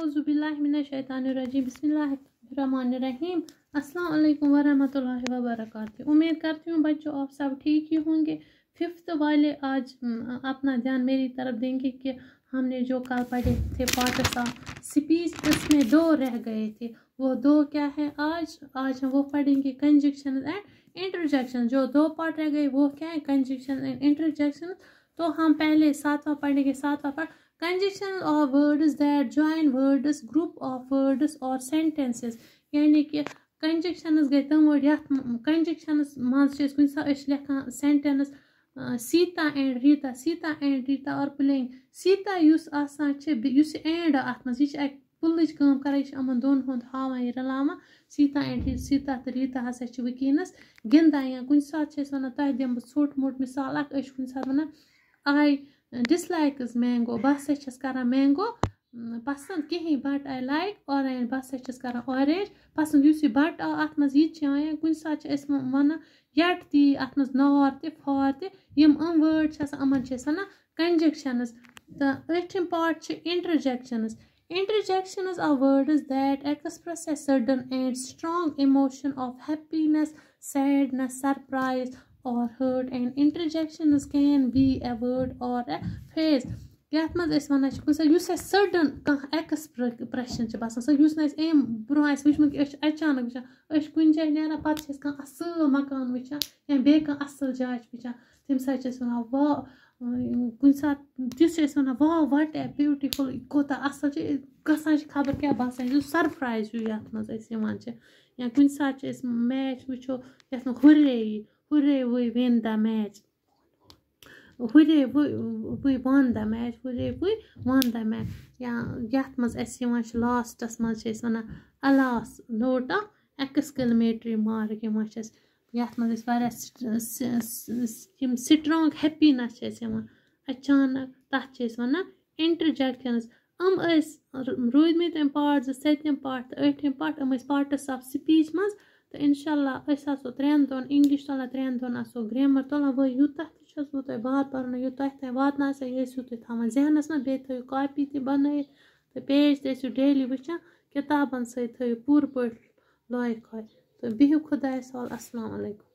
औज़ुबिल्लाहि मिनश्शैतानिर्रजीम बिस्मिल्लाहिर्रहमानिर्रहीम अस्सलाम वालेकुम वरहमतुल्लाहि वबरकातुहू। उम्मीद करती हूँ बच्चों आप सब ठीक ही होंगे। फिफ्थ वाले आज अपना ध्यान मेरी तरफ देंगे कि हमने जो कल पढ़े थे पार्ट्स ऑफ स्पीच, उसमें 2 रह गए थे। वो 2 क्या है? आज हम वो पढ़ेंगे कंजक्शन एंड इंटरजेक्शन। जो 2 पार्ट रह गए वो क्या है? Conjunction and interjection. तो हम पहले 7वां पढ़ेंगे। 7वां part conjunction of words that join words, group of words और सेंटेंसेस। यानी कि कंजक्शंस गए तम वर्ड यथ कंजक्शंस मज कुछ लिखान sentence Sita and Rita, Sita and Rita are playing. Sita युस आसान एंड अत मज यह पुलच काम कर यमन दोन हुंद हावान यह रलावान। सीता एंड रीता, सीता तो रीता हसा वकीनस गिंदान या कुछ सात वन तह दिम छोट मोट मिसाल कुछ सात वन आई डिसलाइक्स मैंगो, बह कर मैंगो पसंद कहें बट आई लाइक ऑरेंज, बह कर ऑरेंज पसंद। इस बट आ अत मज यह कुछ सात वन यट ती अत मज नार ते फार ते यम वर्ड अमन वन कंजक्शंस। तो 8th part interjections. Interjections are words that express a sudden and strong emotion of happiness, sadness, surprise, or hurt. And interjections can be a word or a phrase. यथ मज वन सडन कह expression बसान सम bro वुचमुत अचानक वुचान कुन जाए ना पे असल मकान वुचान या बे असल जाए वुचान तम वन वाह कुन सात तिस वन वाह वट ए ब्यूटीफुल कोता असल गसान खबर क्या बसान सरप्राइज यथ मज या कुन सात मैच वो ये hurray we win the match, hurray we won the match, hurray we won the match. या यथ मज लास्टस मज वन अलास नोट ऑफ एक्सक्लेमेटरी मार्क यथ मज स्ट्रांग हैप्पीनेस अचानक तथ वन इंटरजेक्शंस। रूदमित पार्ट 7th पार्ट तो 8th part parts of speech मज। तो इंशाल्लाह आसो 3 दोन इंग्लिश तुलान 3 दोन आसो ग्रामर तुलान। वो यूता बह बात पर यू तह वातना ये तुम जहनस में बे थो कॉपी तह बन तो पेज तो डेली वुचान किताबन सो पूर पे लॉय तो बिहु खुदायस हवाल। अस्सलाम वालेकुम।